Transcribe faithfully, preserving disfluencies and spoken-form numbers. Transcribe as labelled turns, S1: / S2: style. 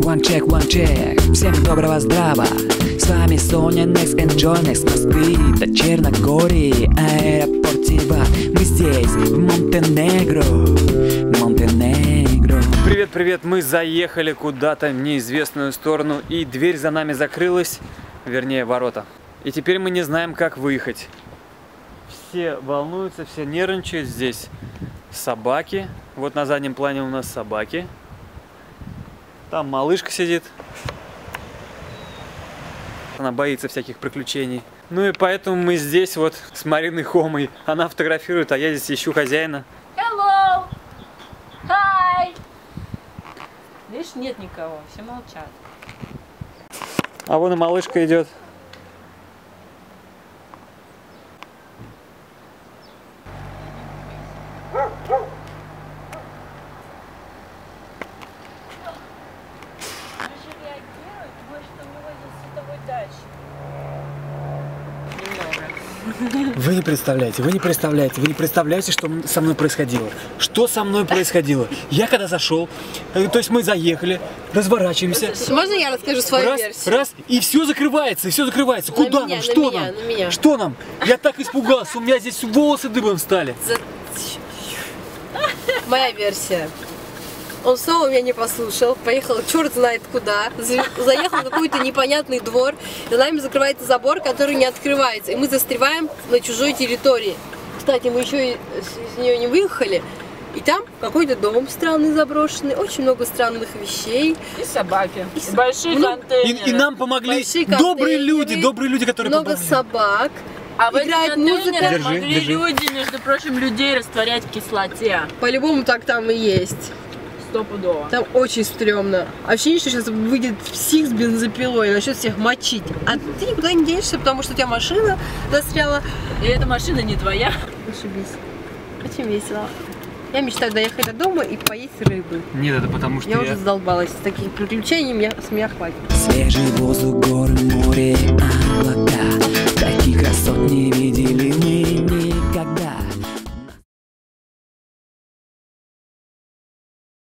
S1: One check, one check. Всем доброго здраво. С вами Соня Next and Joy Next. Москвы до Черногории, аэропорт Тива. Мы здесь, в Монтенегро. Монтенегро. Привет, привет. Мы заехали куда-то в неизвестную сторону, и дверь за нами закрылась, вернее ворота. И теперь мы не знаем, как выехать. Все волнуются, все нервничают. Здесь собаки. Вот на заднем плане у нас собаки. Там малышка сидит. Она боится всяких приключений. Ну и поэтому мы здесь вот с Мариной Хомой. Она фотографирует, а я здесь ищу хозяина.
S2: Hello! Hi! Видишь, нет никого, все молчат.
S1: А вон и малышка идет. Вы не представляете, вы не представляете, вы не представляете, что со мной происходило. Что со мной происходило? Я когда зашел, то есть мы заехали, разворачиваемся.
S3: Можно я расскажу свою
S1: раз,
S3: версию?
S1: Раз, и все закрывается, и все закрывается.
S3: На
S1: Куда
S3: меня,
S1: нам? Что
S3: меня,
S1: нам?
S3: на меня.
S1: Что нам? Я так испугался, у меня здесь волосы дыбом встали.
S3: За... Моя версия. Он снова меня не послушал, поехал черт знает куда, заехал в какой-то непонятный двор, за нами закрывается забор, который не открывается, и мы застреваем на чужой территории. Кстати, мы еще из нее не выехали, и там какой-то дом странный заброшенный, очень много странных вещей.
S2: И собаки,
S3: и
S2: с... большие
S3: много...
S2: контейнеры.
S1: И, и нам помогли
S3: Большие
S1: добрые люди, добрые люди, которые
S3: много
S1: помогли.
S3: собак.
S2: А в
S3: играет
S2: этих
S3: музыка.
S2: контейнерах
S1: Держи,
S2: могли
S1: держи.
S2: люди, между прочим, людей растворять в кислоте.
S3: По-любому так там и есть.
S2: Стопудово.
S3: Там очень стрёмно. Ощущение, что сейчас выйдет псих с бензопилой и начнет всех мочить. А ты никуда не денешься, потому что у тебя машина застряла.
S2: И эта машина не твоя.
S3: Ошибись. Очень весело. Я мечтаю доехать до дома и поесть рыбы.
S1: Нет, это потому что
S3: я,
S1: я...
S3: уже задолбалась с таких приключений, меня, с меня хватит.
S1: Свежий воздух, горы, море, облака.